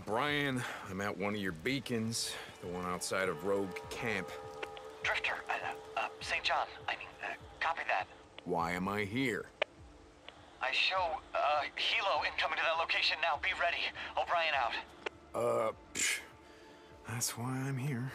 O'Brien. I'm at one of your beacons, the one outside of Rogue Camp. Drifter, St. John, copy that. Why am I here? I show, Hilo incoming to that location now. Be ready. O'Brien out. That's why I'm here.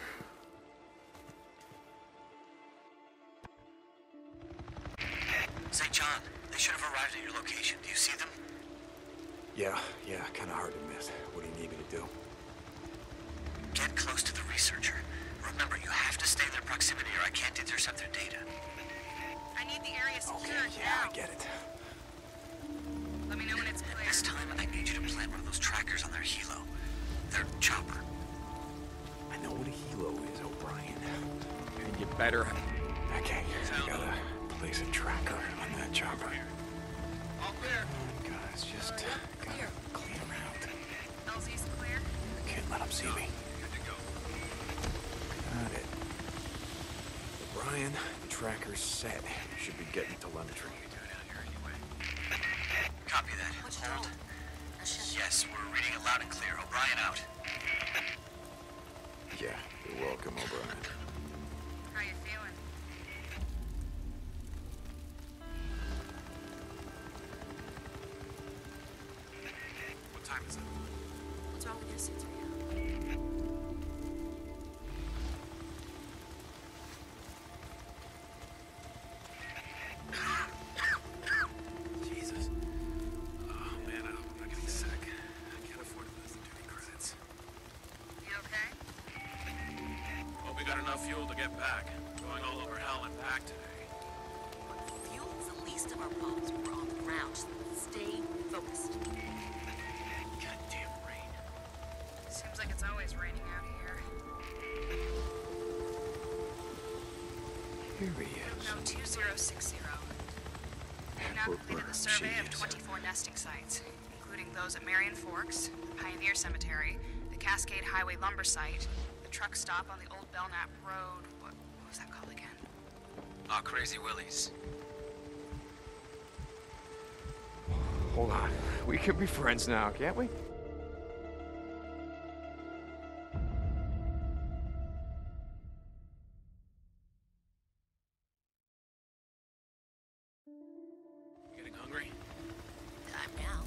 St. John, they should have arrived at your location. Do you see them? Yeah, kinda hard to miss. What do you need me to do? Get close to the researcher. Remember, you have to stay in their proximity or I can't intercept their data. I need the area secured Yeah, now. I get it. Let me know when it's clear. This time, I need you to plant one of those trackers on their helo. Their chopper. I know what a helo is, O'Brien. And you better... Okay, I gotta place a tracker on that chopper. All clear. Guys, just gotta clean around. LZ's clear. Can't let them see me. Good to go. Got it. O'Brien, the tracker's set. Should be getting telemetry. Copy that. Hold. Yes, we're reading it loud and clear. O'Brien out. Yeah, you're welcome, O'Brien. How you feeling? What time is it? What's wrong with your suits right now? Jesus. Oh, man, I'm not getting sick. I can't afford to lose the duty credits. You okay? Hope we got enough fuel to get back. Going all over hell and back today. Fuel is the least of our problems when we're on the ground. Just stay focused. Goddamn rain. Seems like it's always raining out here. Here he is. No 2060. We've now completed the survey of 24 nesting sites, including those at Marion Forks, the Pioneer Cemetery, the Cascade Highway lumber site, the truck stop on the old Belknap Road. What was that called again? Crazy Willie's. Hold on. We can be friends now, can't we? Getting hungry? I'm now.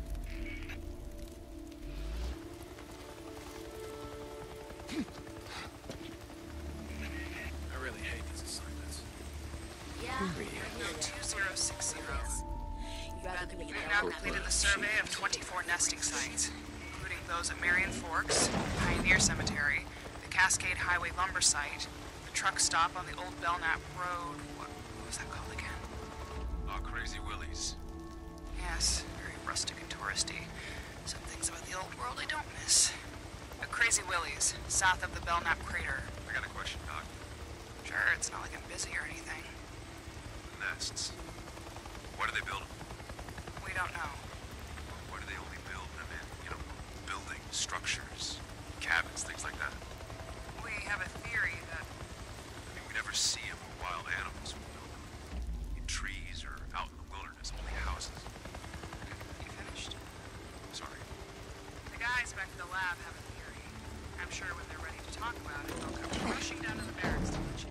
I really hate these assignments. Yeah. Here he is. No 2060. You'd rather be We've now completed the survey of 24 nesting sites, including those at Marion Forks, Pioneer Cemetery, the Cascade Highway lumber site, the truck stop on the old Belknap Road. What was that called again? Crazy Willie's. Yes, very rustic and touristy. Some things about the old world I don't miss. A Crazy Willie's, south of the Belknap crater. I got a question, Doc. Sure, it's not like I'm busy or anything. The nests. Why do they build them? We don't know. Why do they only build them in, buildings, structures, cabins, things like that? We have a theory that We never see them with wild animals. We build them in trees or out in the wilderness, only houses. you finished. Sorry. The guys back at the lab have a theory. I'm sure when they're ready to talk about it, they'll come rushing down to the barracks to let you.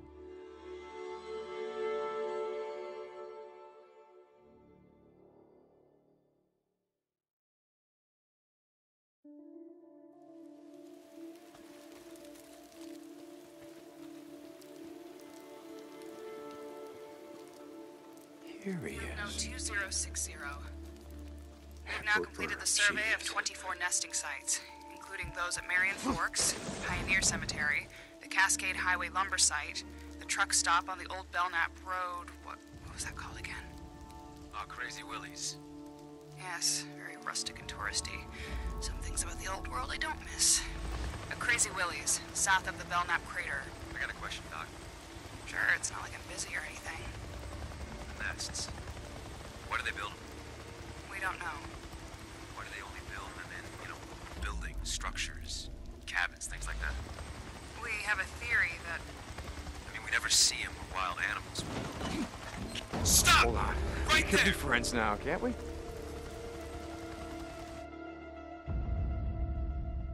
Here he No is. 2060. We've now completed the survey of 24 nesting sites, including those at Marion Forks, Pioneer Cemetery, the Cascade Highway lumber site, the truck stop on the old Belknap Road. What was that called again? Crazy Willie's. Yes, very rustic and touristy. Some things about the old world I don't miss. A Crazy Willie's, south of the Belknap crater. I got a question, Doc. Sure, it's not like I'm busy or anything. The nests. Why do they build them? We don't know. Why do they only build them in, buildings, structures, cabins, things like that? We have a theory that We never see them with wild animals. Stop! Hold on. We Right can be there! friends now, can't we?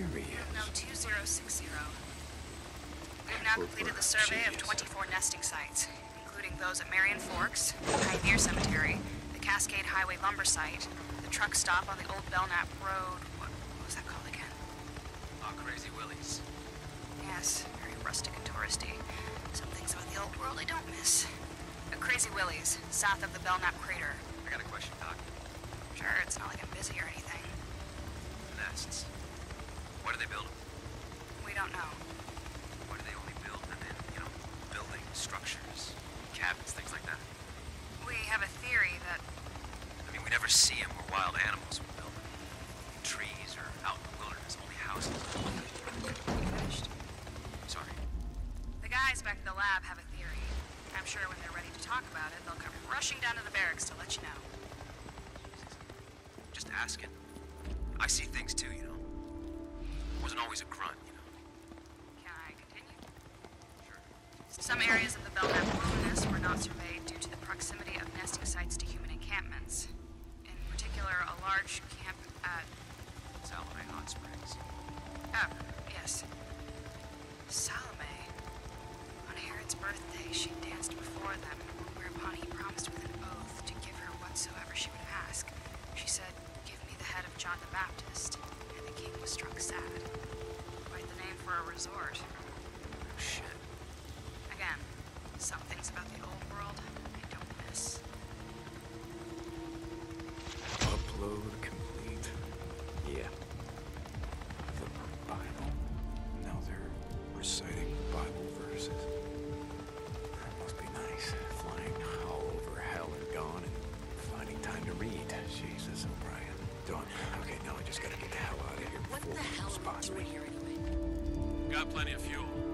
Here he No, is. 2060. We've now completed the survey of 24 nesting sites, including those at Marion Forks, Pioneer Cemetery, the Cascade Highway lumber site, the truck stop on the old Belknap Road. What was that called again? Oh, Crazy Willie's. Yes, very rustic and touristy. Some things about the old world I don't miss. Crazy Willie's, south of the Belknap crater. I got a question, Doc. Sure, it's not like I'm busy or anything. Nests. Why do they build them? We don't know. Why do they only build them in, buildings, structures, cabins, things like that? We have a theory that I mean, we never see them where wild animals would build them. In trees or out in the wilderness, only houses. finished. Sorry. The guys back at the lab have a theory. I'm sure when they're ready to talk about it, they'll come rushing down to the barracks to let you know. Just asking. I see things too, Wasn't always a grunt, Can I continue? Sure. Some areas of the Belknap wilderness were not surveyed due to the proximity of nesting sites to human encampments. In particular, a large camp at... Salome Hot Springs. Oh, yes. Salome. On Herod's birthday, she danced before them, whereupon he promised with an oath to give her whatsoever she would ask. She said, "Give me the head of John the Baptist," and the king was struck sad. Quite the name for a resort. Oh, shit. Again, some things about the old world I don't miss. Upload complete. Yeah. The Bible? Now they're reciting Bible verses. That must be nice. Flying all over hell and gone and finding time to read. Jesus, O'Brien. Dawn. Okay, now I just gotta get the hell out of here What before the hell he are spots we me. doing here anyway? Got plenty of fuel.